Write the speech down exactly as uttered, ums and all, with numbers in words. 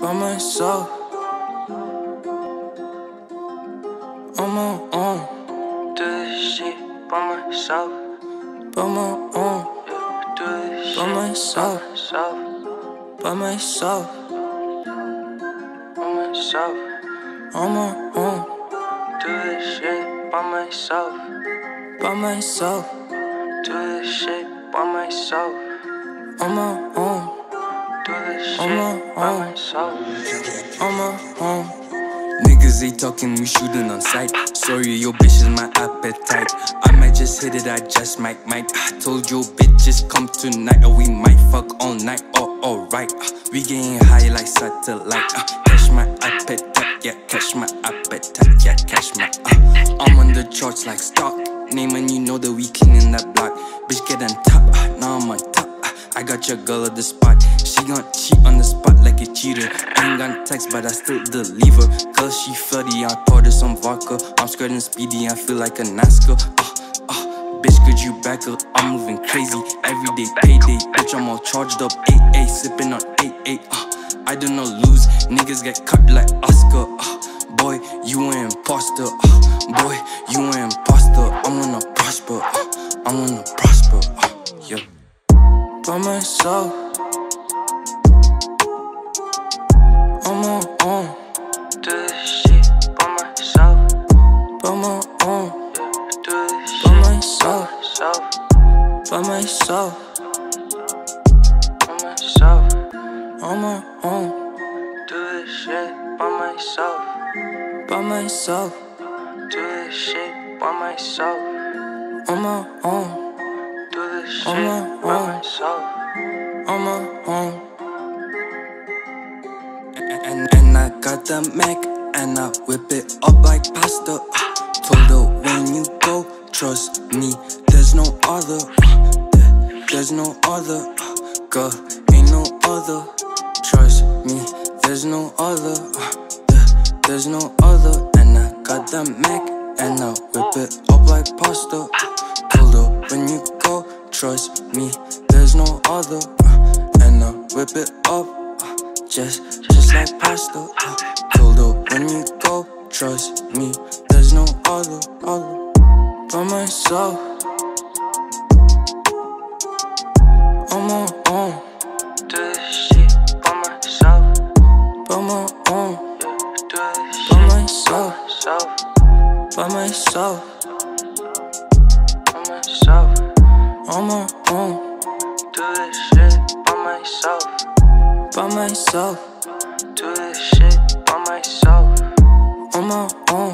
by myself, on my own. Do this shit by myself, By my own, do this by shit myself, by myself, by myself, by myself. on my own, Do this shit by myself, by myself, do this shit by myself, on my own, do this on shit my by own, myself. on my own. Niggas ain't talking, we shooting on sight. Sorry, your bitch is my appetite. I might just hit it, I just might, might. I told your bitch just come tonight, or we might fuck all night. Oh, alright. Uh, we getting high like satellite. Uh, catch my appetite, yeah, catch my appetite, yeah, catch my. Uh, I'm on the charts like stock. Name and you know that we cleaning that block. Bitch get on top, uh, now I'm on top. Uh, I got your girl at the spot. She gon' cheat on the spot like a cheater. Ain't got text, but I still deliver. Cause she flirty, I poured her some vodka. I'm skirting speedy, I feel like a NASCAR. Uh, uh, bitch, could you back up? I'm moving crazy, everyday payday. Bitch, I'm all charged up, eight eight, sipping on eight eight. Uh, I do not lose, niggas get cut like Oscar. Uh, boy, you an imposter. Uh, boy, you an imposter. I'm gonna prosper, uh, I'm gonna prosper. Uh, yeah. By myself, on my own, Do this shit by myself, by my own, do this by shit myself, by myself, by myself, by myself. on my own, Do this shit by myself, by myself, do this shit by myself, on my own, do this shit on my by own. myself. on my own. And, and, and I got the Mac, and I whip it up like pasta. Uh, told her when you go, trust me, there's no other. Uh, there, there's no other. Uh, girl, ain't no other. Trust me, there's no other. Uh, there, there's no other. And I got the Mac, and I whip it up like pasta. Uh, told her when you go, trust me, there's no other. Uh, and I whip it up. Just, just like pasta. Uh, told her when you go, trust me, there's no other, other. By myself, on my own, Do this shit by myself, by my own, do this by shit myself, by myself, by myself, by myself. on my own, Do this shit by myself, by myself, do this shit by myself, on my own.